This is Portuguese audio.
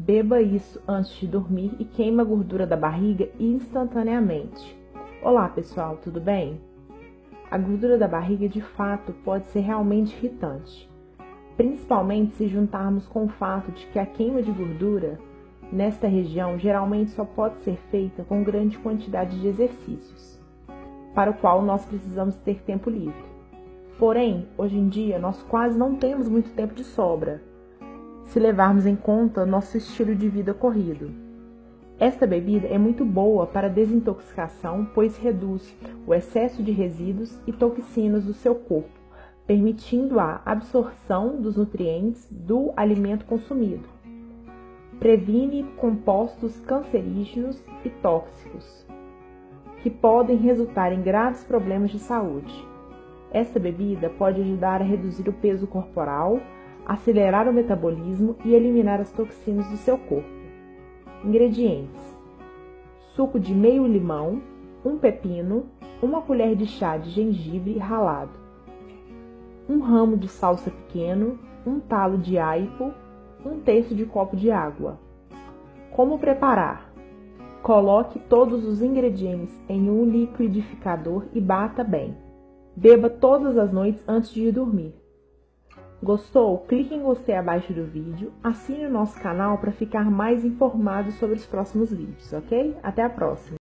Beba isso antes de dormir e queima a gordura da barriga instantaneamente. Olá pessoal, tudo bem? A gordura da barriga de fato pode ser realmente irritante, principalmente se juntarmos com o fato de que a queima de gordura nesta região geralmente só pode ser feita com grande quantidade de exercícios, para o qual nós precisamos ter tempo livre. Porém, hoje em dia nós quase não temos muito tempo de sobra, se levarmos em conta nosso estilo de vida corrido. Esta bebida é muito boa para desintoxicação, pois reduz o excesso de resíduos e toxinas do seu corpo, permitindo a absorção dos nutrientes do alimento consumido. Previne compostos cancerígenos e tóxicos, que podem resultar em graves problemas de saúde. Esta bebida pode ajudar a reduzir o peso corporal, acelerar o metabolismo e eliminar as toxinas do seu corpo. Ingredientes: suco de meio limão, um pepino, uma colher de chá de gengibre ralado, um ramo de salsa pequeno, um talo de aipo, um terço de copo de água. Como preparar? Coloque todos os ingredientes em um liquidificador e bata bem. Beba todas as noites antes de ir dormir. Gostou? Clique em gostei abaixo do vídeo, assine o nosso canal para ficar mais informado sobre os próximos vídeos, ok? Até a próxima!